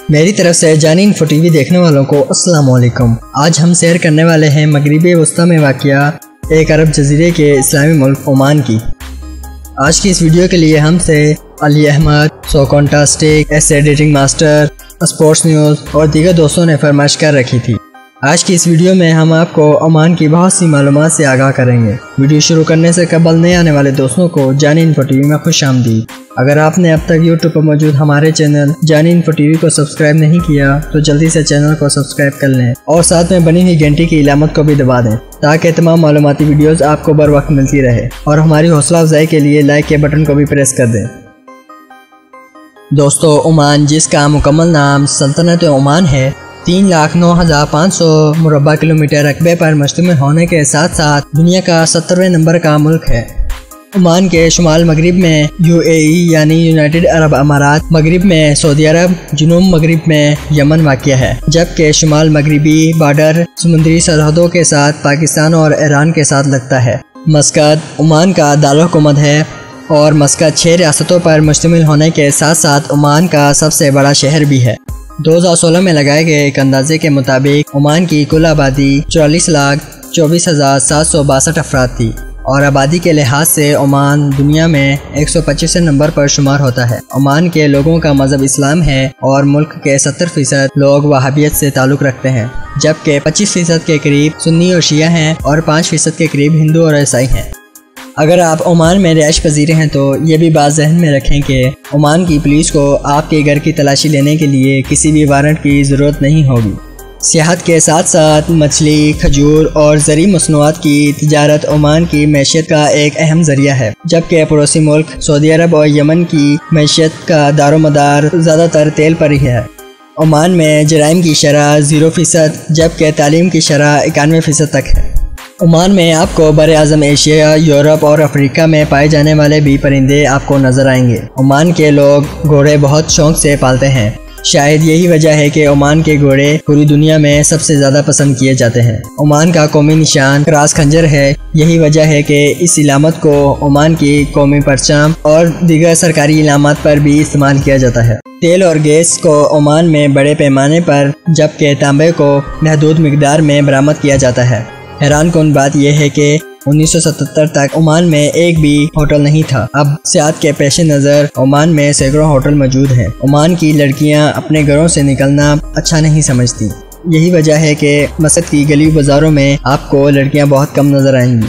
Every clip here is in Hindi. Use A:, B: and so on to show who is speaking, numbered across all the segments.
A: मेरी तरफ से जानी इन्फो टीवी देखने वालों को अस्सलाम वालेकुम। आज हम शेयर करने वाले हैं मगरिबी वस्ता में वाक़िया एक अरब जजीरे के इस्लामी मुल्क ओमान की। आज की इस वीडियो के लिए हमसे अली अहमद, सोकॉन्टास्टिक, एसे एडिटिंग मास्टर, स्पोर्ट्स न्यूज़ और दीगर दोस्तों ने फरमाइश कर रखी थी। आज की इस वीडियो में हम आपको ओमान की बहुत सी मालूमात से आगाह करेंगे। वीडियो शुरू करने से कबल नए आने वाले दोस्तों को जानी इन्फो टीवी में खुश आमदीद। अगर आपने अब तक यूट्यूब पर मौजूद हमारे चैनल जानी इन्फो टीवी को सब्सक्राइब नहीं किया तो जल्दी से चैनल को सब्सक्राइब कर लें और साथ में बनी हुई घंटी की इलामत को भी दबा दें ताकि तमाम मालूमाती वीडियोस आपको बर वक्त मिलती रहे। और हमारी हौसला अफजाई के लिए लाइक के बटन को भी प्रेस कर दें। दोस्तों, ओमान, जिसका मुकम्मल नाम सल्तनत ओमान है, 3,09,500 मुरब्बा किलोमीटर रकबे पर मुश्तमिल होने के साथ साथ दुनिया का 70वें नंबर का मुल्क है। ओमान के शुमाल मगरिब में UAE यानी यूनाइटेड अरब अमारात, मगरिब में सऊदी अरब, जुनूब मगरिब में यमन वाक़िया है, जबकि शुमाल मगरिबी बॉर्डर समुद्री सरहदों के साथ पाकिस्तान और ईरान के साथ लगता है। मस्कत ओमान का दारुल-हुकूमत है और मस्कत 6 रियासतों पर मुश्तमिल होने के साथ साथ ओमान का सबसे बड़ा शहर भी है। 2016 में लगाए गए एक अंदाजे के मुताबिक ओमान की कुल आबादी 44,24,762 अफराद थी और आबादी के लिहाज से ओमान दुनिया में 125वें नंबर पर शुमार होता है। ओमान के लोगों का मजहब इस्लाम है और मुल्क के 70% लोग वहाबियत से ताल्लुक़ रखते हैं, जबकि 25% के करीब सुन्नी और शिया हैं और 5% के करीब हिंदू और ईसाई हैं। अगर आप ओमान में रिहाइश पजीरे हैं तो ये भी बात जहन में रखें कि ओमान की पुलिस को आपके घर की तलाशी लेने के लिए किसी भी वारंट की ज़रूरत नहीं होगी। सियाहत के साथ साथ मछली, खजूर और ज़री मसनूआत की तिजारत ओमान की मैशियत का एक अहम ज़रिया है, जबकि पड़ोसी मुल्क सऊदी अरब और यमन की मैशियत का दारोमदार ज़्यादातर तेल पर ही है। ओमान में जराइम की शरह 0%, जबकि तालीम की शरह 91% तक है। ओमान में आपको बर-ए-आज़म एशिया, यूरोप और अफ्रीका में पाए जाने वाले भी परिंदे आपको नजर आएंगे। ओमान के लोग घोड़े बहुत शौक से पालते हैं। शायद यही वजह है कि ओमान के घोड़े पूरी दुनिया में सबसे ज़्यादा पसंद किए जाते हैं। ओमान का कौमी निशान क्रॉस खंजर है। यही वजह है कि इस इलामत को ओमान की कौमी परचम और दीगर सरकारी इलामत पर भी इस्तेमाल किया जाता है। तेल और गैस को ओमान में बड़े पैमाने पर, जबकि तांबे को महदूद मिकदार में बरामद किया जाता है। हैरानकुन बात यह है कि 1977 तक ओमान में एक भी होटल नहीं था। अब सियाहत के पेश नज़र ओमान में सैकड़ों होटल मौजूद हैं। ओमान की लड़कियां अपने घरों से निकलना अच्छा नहीं समझती। यही वजह है कि मस्कत की गली बाजारों में आपको लड़कियां बहुत कम नजर आएंगी।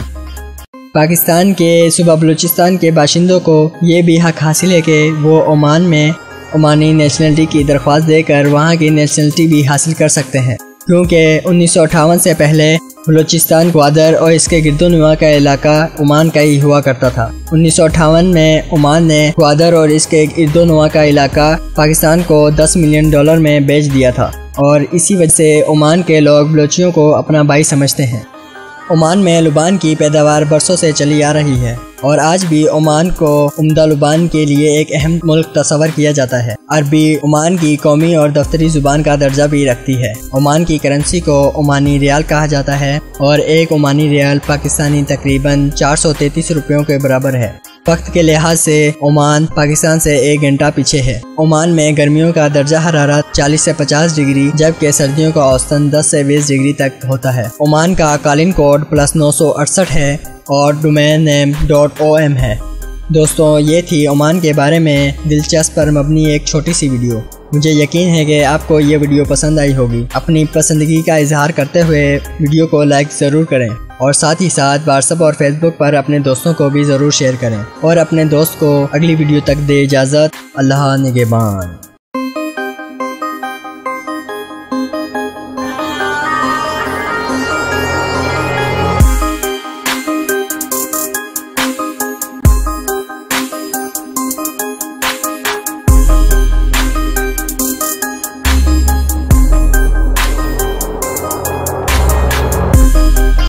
A: पाकिस्तान के सूबा बलूचिस्तान के बाशिंदों को ये भी हक हासिल है कि वो ओमान में ओमानी नेशनलिटी की दरख्वास्त देकर वहाँ की नेशनलिटी भी हासिल कर सकते हैं, क्योंकि 1958 से पहले बलूचिस्तान, ग्वादर और इसके गिरदोनुमा का इलाका ओमान का ही हुआ करता था। 1958 में ओमान ने ग्वादर और इसके गिरदोनुमा का इलाका पाकिस्तान को $10 मिलियन में बेच दिया था और इसी वजह से ओमान के लोग बलूचियों को अपना भाई समझते हैं। ओमान में लुबान की पैदावार बरसों से चली आ रही है और आज भी ओमान को उम्दा लुबान के लिए एक अहम मुल्क तस्वर किया जाता है। अरबी ओमान की कौमी और दफ्तरी जुबान का दर्जा भी रखती है। ओमान की करेंसी को ओमानी रियाल कहा जाता है और एक ओमानी रियाल पाकिस्तानी तकरीबन 433 रुपयों के बराबर है। वक्त के लिहाज से ओमान पाकिस्तान से 1 घंटा पीछे है। ओमान में गर्मियों का दर्जा हरारत 40 से 50 डिग्री, जबकि सर्दियों का औसतन 10 से 20 डिग्री तक होता है। ओमान का कालीन कोड +968 है और डोमेन नेम .om है। दोस्तों, ये थी ओमान के बारे में दिलचस्प पर मबनी एक छोटी सी वीडियो। मुझे यकीन है कि आपको ये वीडियो पसंद आई होगी। अपनी पसंदगी का इजहार करते हुए वीडियो को लाइक ज़रूर करें और साथ ही साथ व्हाट्सएप और फेसबुक पर अपने दोस्तों को भी ज़रूर शेयर करें और अपने दोस्त को अगली वीडियो तक दे इजाज़त। अल्लाह निगहबान।